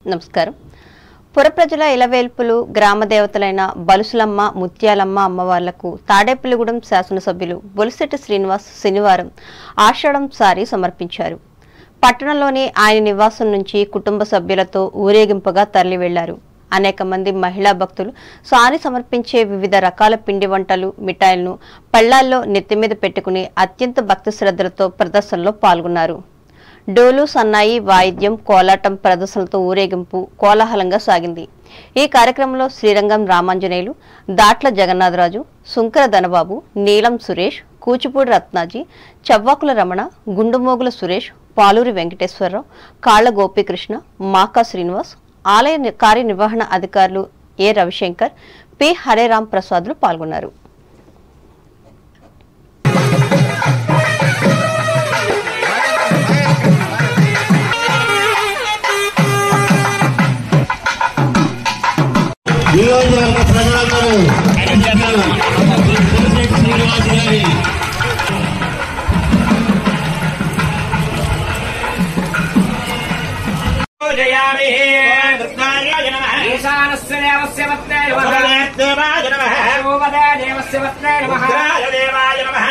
నమస్కారం. పురప్రజల ఇలవేల్పులు గ్రామ దేవతలైన బలుసులమ్మ, ముత్యాలమ్మ అమ్మవార్లకు తాడేపల్లిగూడెం శాసనసభ్యులు బొలిశెట్టి శ్రీనివాస్ శనివారం ఆషాఢం సారీ సమర్పించారు. పట్టణంలోని ఆయన నివాసం నుంచి కుటుంబ సభ్యులతో ఊరేగింపుగా తరలి వెళ్లారు. అనేక మంది మహిళా భక్తులు సారీ సమర్పించే వివిధ రకాల పిండి వంటలు, మిఠాయిలను పళ్లాల్లో నెత్తిమీద పెట్టుకుని అత్యంత భక్తి శ్రద్ధలతో ప్రదర్శనలో పాల్గొన్నారు. డోలు, సన్నాయి, వాయిద్యం, కోలాటం ప్రదర్శనలతో ఊరేగింపు కోలాహలంగా సాగింది. ఈ కార్యక్రమంలో శ్రీరంగం రామాంజనేయులు, దాట్ల జగన్నాథరాజు, సుంకర ధనబాబు, నీలం సురేష్, కూచిపూడి రత్నాజీ, చవ్వాకుల రమణ, గుండుమోగుల సురేష్, పాలూరి వెంకటేశ్వరరావు, కాళ్ల గోపీకృష్ణ, మాకా శ్రీనివాస్, ఆలయ కార్యనిర్వహణ అధికారులు ఏ రవిశంకర్, పి హరేరాం ప్రసాద్లు పాల్గొన్నారు. ఈశానస్య దేవస్య పత్నే నమః భూపదే దేవస్య పత్నే నమః దేవాయ నమః.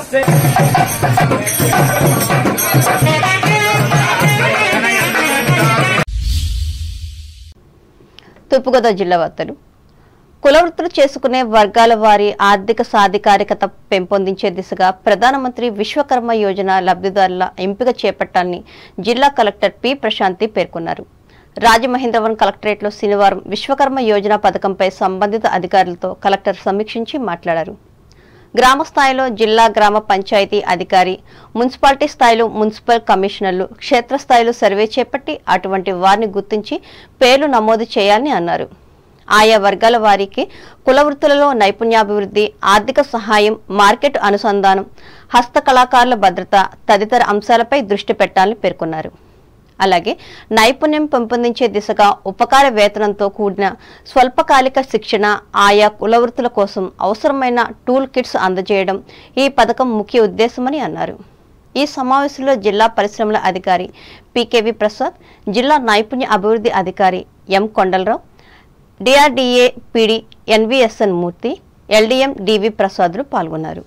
తూర్పుగోదావరి జిల్లా వార్తలు. కులవృత్తులు చేసుకునే వర్గాల వారి ఆర్థిక సాధికారికత పెంపొందించే దిశగా ప్రధానమంత్రి విశ్వకర్మ యోజన లబ్ధిదారుల ఎంపిక చేపట్టాలని జిల్లా కలెక్టర్ పి ప్రశాంతి పేర్కొన్నారు. రాజమహేంద్రవరం కలెక్టరేట్లో శనివారం విశ్వకర్మ యోజన పథకంపై సంబంధిత అధికారులతో కలెక్టర్ సమీక్షించి మాట్లాడారు. గ్రామ స్థాయిలో జిల్లా గ్రామ పంచాయతీ అధికారి, మున్సిపాలిటీ స్థాయిలో మున్సిపల్ కమిషనర్లు క్షేత్రస్థాయిలో సర్వే చేపట్టి అటువంటి వారిని గుర్తించి పేర్లు నమోదు చేయాలని అన్నారు. ఆయా వర్గాల వారికి కులవృత్తులలో నైపుణ్యాభివృద్ధి, ఆర్థిక సహాయం, మార్కెట్ అనుసంధానం, హస్తకళాకారుల భద్రత తదితర అంశాలపై దృష్టి పెట్టాలని పేర్కొన్నారు. అలాగే నైపుణ్యం పెంపొందించే దిశగా ఉపకార వేతనంతో కూడిన స్వల్పకాలిక శిక్షణ, ఆయా కులవృత్తుల కోసం అవసరమైన టూల్ కిట్స్ అందజేయడం ఈ పథకం ముఖ్య ఉద్దేశమని అన్నారు. ఈ సమావేశంలో జిల్లా పరిశ్రమల అధికారి పికేవి ప్రసాద్, జిల్లా నైపుణ్య అభివృద్ధి అధికారి M Kondalarao, DRDA PD NVSN Murthy, LDM DV ప్రసాద్లు పాల్గొన్నారు.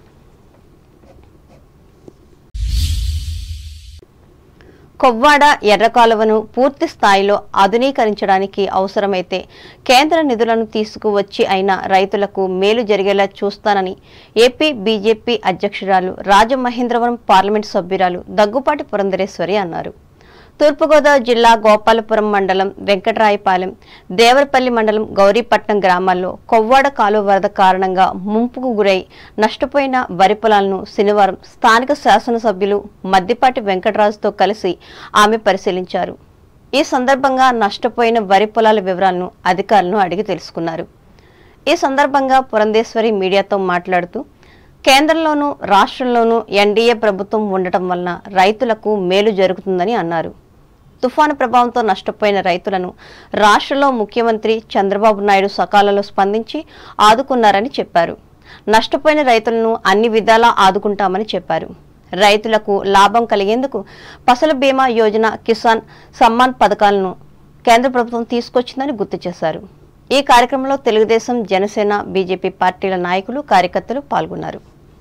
కొవ్వాడ ఎర్రకాలువను పూర్తి స్థాయిలో ఆధునీకరించడానికి అవసరమైతే కేంద్ర నిధులను తీసుకువచ్చి అయినా రైతులకు మేలు జరిగేలా చూస్తానని ఏపీ బీజేపీ అధ్యక్షురాలు రాజమహేంద్రవరం పార్లమెంటు సభ్యురాలు దగ్గుపాటి పురంధరేశ్వరి అన్నారు. తూర్పుగోదావరి జిల్లా గోపాలపురం మండలం వెంకటరాయపాలెం, దేవరపల్లి మండలం గౌరీపట్నం గ్రామాల్లో కొవ్వాడ కాలువ వరద కారణంగా ముంపుకు గురై నష్టపోయిన వరి పొలాలను శనివారం స్థానిక శాసనసభ్యులు మద్దిపాటి వెంకటరాజుతో కలిసి ఆమె పరిశీలించారు. ఈ సందర్భంగా నష్టపోయిన వరి పొలాల వివరాలను అధికారులను అడిగి తెలుసుకున్నారు. ఈ సందర్భంగా పురంధేశ్వరి మీడియాతో మాట్లాడుతూ కేంద్రంలోనూ రాష్ట్రంలోనూ ఎన్డీఏ ప్రభుత్వం ఉండటం వలన రైతులకు మేలు జరుగుతుందని అన్నారు. తుఫాను ప్రభావంతో నష్టపోయిన రైతులను రాష్ట్రంలో ముఖ్యమంత్రి చంద్రబాబు నాయుడు సకాలంలో స్పందించి ఆదుకున్నారని చెప్పారు. నష్టపోయిన రైతులను అన్ని విధాలా ఆదుకుంటామని చెప్పారు. రైతులకు లాభం కలిగేందుకు ఫసల్ బీమా యోజన, కిసాన్ సమ్మాన్ పథకాలను కేంద్ర ప్రభుత్వం తీసుకొచ్చిందని గుర్తు చేశారు. ఈ కార్యక్రమంలో తెలుగుదేశం, జనసేన, బీజేపీ పార్టీల నాయకులు, కార్యకర్తలు పాల్గొన్నారు.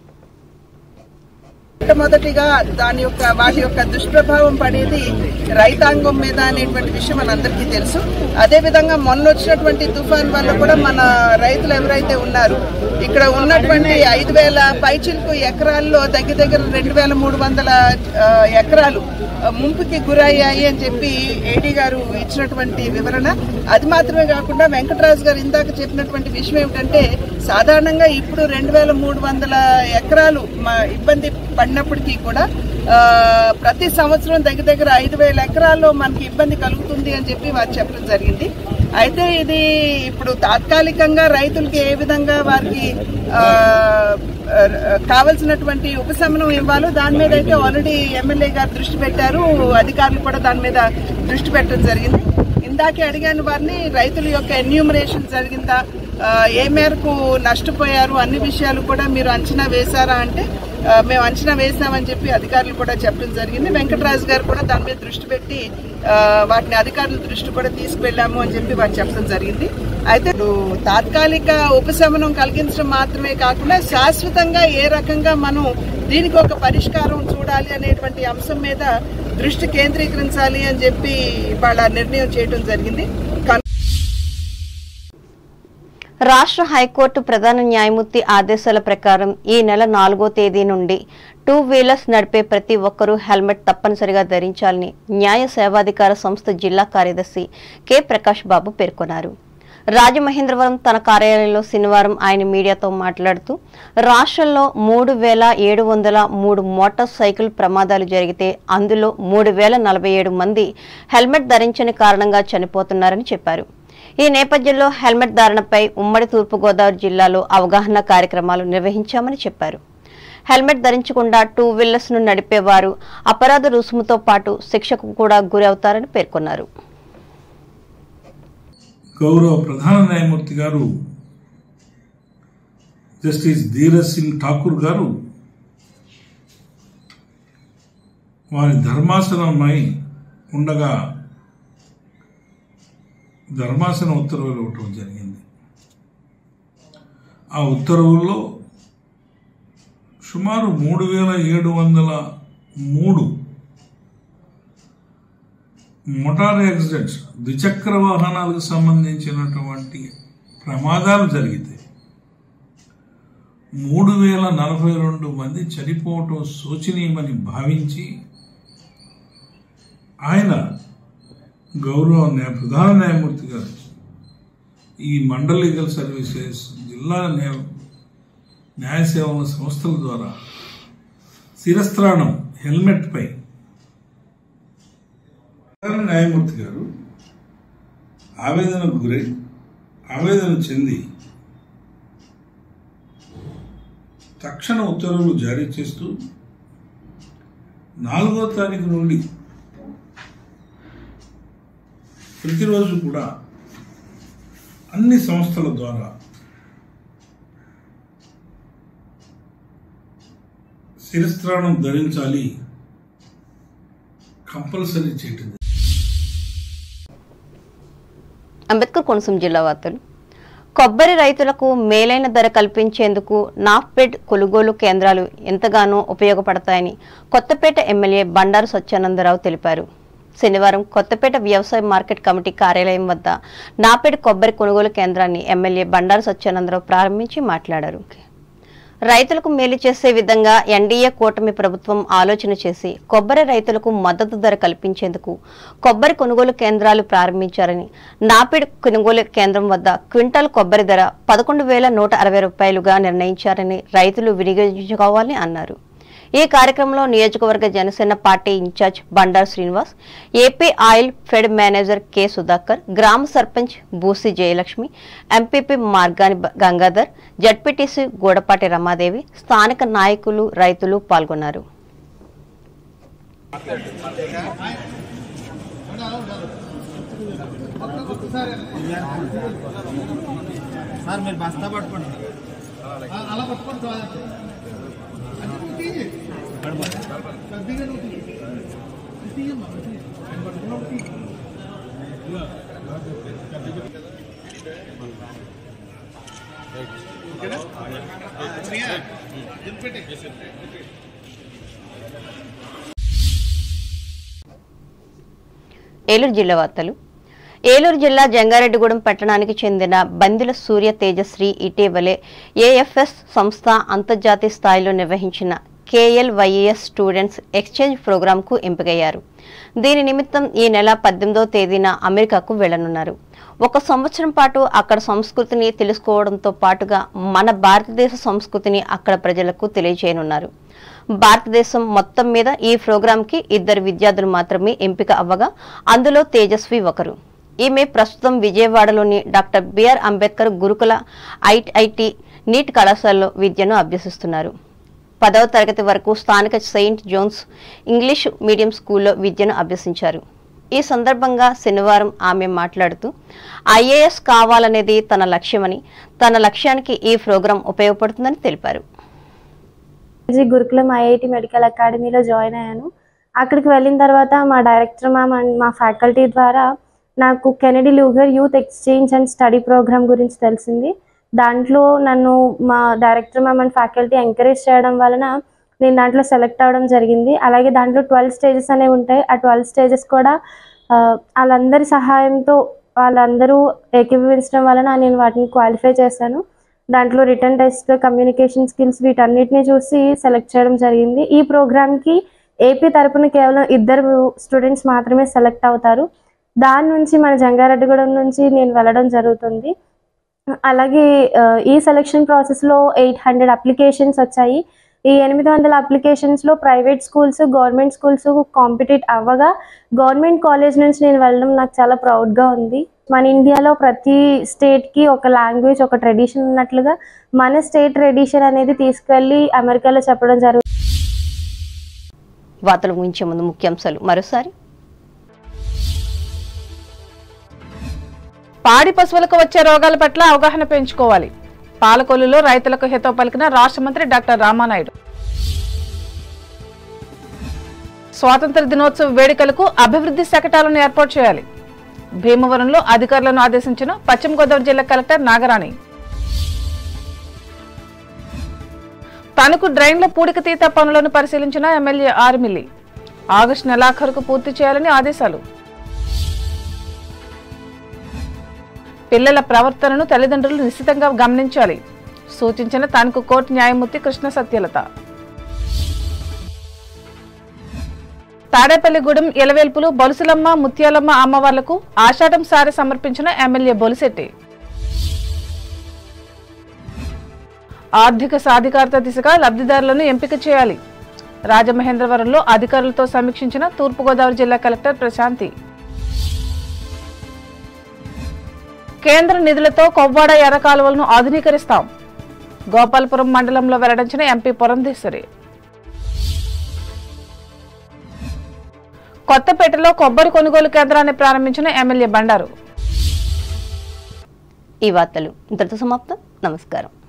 మొట్టమొదటిగా వాటి యొక్క దుష్ప్రభావం పడేది రైతాంగం మీద అనేటువంటి విషయం మనందరికీ తెలుసు. అదేవిధంగా మొన్న వచ్చినటువంటి తుఫాన్ వల్ల కూడా మన రైతులు ఎవరైతే ఉన్నారు, ఇక్కడ ఉన్నటువంటి 5,000 పైచిలకు ఎకరాల్లో దగ్గర 2,300 ఎకరాలు ముంపుకి గురయ్యాయి అని చెప్పి ఏడీ గారు ఇచ్చినటువంటి వివరణ. అది మాత్రమే కాకుండా వెంకటరాజు గారు ఇందాక చెప్పినటువంటి విషయం ఏమిటంటే, సాధారణంగా ఇప్పుడు 2,300 ఎకరాలు ఇబ్బంది పడినప్పటికీ కూడా ప్రతి సంవత్సరం దగ్గర 5,000 ఎకరాల్లో మనకి ఇబ్బంది కలుగుతుంది అని చెప్పి వారు చెప్పడం జరిగింది. అయితే ఇది ఇప్పుడు తాత్కాలికంగా రైతులకి ఏ విధంగా వారికి కావలసినటువంటి ఉపశమనం ఇవ్వాలో దాని మీద అయితే ఆల్రెడీ ఎమ్మెల్యే గారు దృష్టి పెట్టారు, అధికారులు కూడా దాని మీద దృష్టి పెట్టడం జరిగింది. ఇందాకే అడిగాను వారిని, రైతుల యొక్క ఎన్యూమరేషన్ జరిగిందా, ఏ మేరకు నష్టపోయారు అన్ని విషయాలు కూడా మీరు అంచనా వేశారా అంటే మేము అంచనా వేసామని చెప్పి అధికారులు కూడా చెప్పడం జరిగింది. వెంకటరాజు గారు కూడా దాని మీద దృష్టి పెట్టి వాటిని అధికారుల దృష్టి కూడా తీసుకువెళ్ళాము అని చెప్పి వారు చెప్పడం జరిగింది. అయితే తాత్కాలిక ఉపశమనం కలిగించడం మాత్రమే కాకుండా శాశ్వతంగా ఏ రకంగా మనం దీనికి ఒక పరిష్కారం చూడాలి అనేటువంటి అంశం మీద దృష్టి కేంద్రీకరించాలి అని చెప్పి వాళ్ళ నిర్ణయం చేయడం జరిగింది. రాష్ట్ర హైకోర్టు ప్రధాన న్యాయమూర్తి ఆదేశాల ప్రకారం ఈ నెల 4వ తేదీ నుండి 2 వీలర్స్ నడిపే ప్రతి ఒక్కరూ హెల్మెట్ తప్పనిసరిగా ధరించాలని న్యాయ సేవాధికార సంస్థ జిల్లా కార్యదర్శి కె ప్రకాష్ బాబు పేర్కొన్నారు. రాజమహేంద్రవరం తన కార్యాలయంలో శనివారం ఆయన మీడియాతో మాట్లాడుతూ రాష్ట్రంలో 3703 మోటార్ సైకిల్ ప్రమాదాలు జరిగితే అందులో 3047 మంది హెల్మెట్ ధరించని కారణంగా చనిపోతున్నారని చెప్పారు. ఈ నేపథ్యంలో హెల్మెట్ ధారణపై ఉమ్మడి తూర్పుగోదావరి జిల్లాలో అవగాహన కార్యక్రమాలు నిర్వహించామని చెప్పారు. హెల్మెట్ ధరించకుండా 2 వీలర్స్ ను నడిపేవారు అపరాధ రుసుముతో పాటు శిక్షకు కూడా గురవుతారని పేర్కొన్నారు. గౌరవ ప్రధాన న్యాయమూర్తి గారు జస్టిస్ ధీరజ్ సింగ్ ఠాకూర్ గారు వారి ధర్మాసనమై ఉండగా ధర్మాసన ఉత్తర్వులు ఇవ్వటం జరిగింది. ఆ ఉత్తర్వుల్లో సుమారు 3703 మోటార్ యాక్సిడెంట్స్ ద్విచక్ర వాహనాలకు సంబంధించినటువంటి ప్రమాదాలు జరిగితే 3042 మంది చనిపోవటం శోచనీయమని భావించి ఆయన గౌరవ ప్రధాన న్యాయమూర్తి గారు ఈ మండల్ లీగల్ సర్వీసెస్ జిల్లా న్యాయ సేవల సంస్థల ద్వారా శిరస్త్రాణం హెల్మెట్ పై ప్రధాన న్యాయమూర్తి గారు ఆవేదన చెంది తక్షణ ఉత్తర్వులు జారీ చేస్తూ 4వ తారీఖు నుండి ప్రతిరోజు కూడా అన్ని సంస్థల ద్వారా శిరస్త్రాణం ధరించాలి కంపల్సరీ చేయటం. అంబేద్కర్ కోనసీమ జిల్లా వార్తలు. కొబ్బరి రైతులకు మేలైన ధర కల్పించేందుకు నాఫ్పెడ్ కొనుగోలు కేంద్రాలు ఎంతగానో ఉపయోగపడతాయని కొత్తపేట ఎమ్మెల్యే బండారు సత్యానందరావు తెలిపారు. శనివారం కొత్తపేట వ్యవసాయ మార్కెట్ కమిటీ కార్యాలయం వద్ద నాఫెడ్ కొబ్బరి కొనుగోలు కేంద్రాన్ని ఎమ్మెల్యే బండారు సత్యానందరావు ప్రారంభించి మాట్లాడారు. రైతులకు మేలు చేసే విధంగా ఎన్డీఏ కూటమి ప్రభుత్వం ఆలోచన చేసి కొబ్బరి రైతులకు మద్దతు ధర కల్పించేందుకు కొబ్బరి కొనుగోలు కేంద్రాలు ప్రారంభించారని, నాఫెడ్ కొనుగోలు కేంద్రం వద్ద క్వింటాల్ కొబ్బరి ధర 11,160 రూపాయలుగా నిర్ణయించారని రైతులు వినియోగించుకోవాలని అన్నారు. ఈ కార్యక్రమంలో నియోజకవర్గ Janasena party incharge Bandaru Srinivas, AP oil fed manager K Sudhakar, గ్రామ సర్పంచ్ బూసి జయలక్ష్మి, ఎంపీపీ మార్గాని గంగాధర్, జడ్పీటీసీ గూడపాటి రమాదేవి, స్థానిక నాయకులు, రైతులు పాల్గొన్నారు. ఏలూరు జిల్లా వార్తలు. ఏలూరు జిల్లా జంగారెడ్డిగూడెం పట్టణానికి చెందిన బందిల సూర్య తేజశ్రీ ఇటీవలే ఏఎఫ్ఎస్ సంస్థ అంతర్జాతీయ స్థాయిలో నిర్వహించిన కేఎల్వైఎస్ స్టూడెంట్స్ ఎక్స్చేంజ్ ప్రోగ్రాంకు ఎంపికయ్యారు. దీని నిమిత్తం ఈ నెల 18వ తేదీన అమెరికాకు వెళ్లనున్నారు. 1 సంవత్సరం పాటు అక్కడ సంస్కృతిని తెలుసుకోవడంతో పాటుగా మన భారతదేశ సంస్కృతిని అక్కడ ప్రజలకు తెలియజేయనున్నారు. భారతదేశం మొత్తం మీద ఈ ప్రోగ్రాంకి 2 విద్యార్థులు మాత్రమే ఎంపిక అవ్వగా అందులో తేజస్వి ఒకరు. ఈమె ప్రస్తుతం విజయవాడలోని డాక్టర్ బిఆర్ అంబేద్కర్ గురుకుల ఐఐటి నీట్ కళాశాలలో విద్యను అభ్యసిస్తున్నారు. 10వ తరగతి వరకు స్థానిక సెయింట్ జోన్స్ ఇంగ్లీష్ మీడియం స్కూల్లో విద్యను అభ్యసించారు. ఈ సందర్భంగా శనివారం ఆమె మాట్లాడుతూ ఐఏఎస్ కావాలనేది తన లక్ష్యమని, తన లక్ష్యానికి ఈ ప్రోగ్రాం ఉపయోగపడుతుందని తెలిపారు. గురుకులం ఐఐటి మెడికల్ అకాడమీలో జాయిన్ అయ్యాను. అక్కడికి వెళ్ళిన తర్వాత మా డైరెక్టర్ మ్యామ్ అండ్ మా ఫ్యాకల్టీ ద్వారా నాకు Kennedy Lugar youth exchange and study programme గురించి తెలిసింది. దాంట్లో నన్ను మా director ma'am and faculty encourage చేయడం వలన నేను దాంట్లో సెలెక్ట్ అవ్వడం జరిగింది. అలాగే దాంట్లో 12 స్టేజెస్ అనేవి ఉంటాయి. ఆ 12 స్టేజెస్ కూడా వాళ్ళందరి సహాయంతో వాళ్ళందరూ ఏకీభవించడం వలన నేను వాటిని క్వాలిఫై చేశాను. దాంట్లో రిటర్న్ టెస్ట్, కమ్యూనికేషన్ స్కిల్స్ వీటన్నిటిని చూసి సెలెక్ట్ చేయడం జరిగింది. ఈ ప్రోగ్రామ్కి ఏపీ తరపున కేవలం 2 స్టూడెంట్స్ మాత్రమే సెలెక్ట్ అవుతారు. దాని నుంచి మన జంగారెడ్డిగూడెం నుంచి నేను వెళ్ళడం జరుగుతుంది. అలాగే ఈ సెలెక్షన్ ప్రాసెస్లో 800 అప్లికేషన్స్ వచ్చాయి. ఈ 800 అప్లికేషన్స్లో private schools, government schools compete అవ్వగా గవర్నమెంట్ కాలేజ్ నుంచి నేను వెళ్ళడం నాకు చాలా ప్రౌడ్గా ఉంది. మన ఇండియాలో ప్రతి స్టేట్కి ఒక లాంగ్వేజ్, ఒక ట్రెడిషన్ ఉన్నట్లుగా మన స్టేట్ ట్రెడిషన్ అనేది తీసుకెళ్ళి అమెరికాలో చెప్పడం జరుగుతుంది. వార్తలు ముగించే ముందు ముఖ్యాంశాలు మరోసారి. పాడి పశువులకు వచ్చే రోగాల పట్ల అవగాహన పెంచుకోవాలి. పాలకొల్లులో రైతులకు హితవు పలికిన రాష్ట్ర మంత్రి డాక్టర్ రామానాయుడు. స్వాతంత్ర దినోత్సవ వేడుకలకు అభివృద్ధి శకటాలను ఏర్పాటు చేయాలి. భీమవరంలో అధికారులను ఆదేశించిన పశ్చిమ గోదావరి జిల్లా కలెక్టర్ నాగరాణి. తణుకు డ్రైన్ల పూడిక తీత పనులను పరిశీలించిన ఎమ్మెల్యే ఆర్మిల్లి. ఆగస్టు నెలాఖరుకు పూర్తి చేయాలని ఆదేశాలు. పిల్లల ప్రవర్తనను తల్లిదండ్రులు నిశ్చితంగా గమనించాలి సూచించిన తణుకు కోర్టు న్యాయమూర్తి కృష్ణ సత్యలత. తాడేపల్లిగూడెం ఎలవేల్పులు బొలుసులమ్మ, ముత్యాలమ్మ అమ్మవార్లకు ఆషాఢం సారె సమర్పించిన ఎమ్మెల్యే బొలిశెట్టి. ఆర్థిక సాధికారత దిశగా లబ్ధిదారులను ఎంపిక చేయాలి. రాజమహేంద్రవరంలో అధికారులతో సమీక్షించిన తూర్పుగోదావరి జిల్లా కలెక్టర్ ప్రశాంతి. కేంద్ర నిధులతో కొవ్వాడ ఎర్ర కాలువలను ఆధునీకరిస్తాం. గోపాలపురం మండలంలో వెల్లడించిన ఎంపీ పురంధేశ్వరి. కొత్తపేటలో కొబ్బరి కొనుగోలు కేంద్రాన్ని ప్రారంభించిన ఎమ్మెల్యే బండారు. ఈ వార్తలు ఇంతటితో సమాప్తం. నమస్కారం.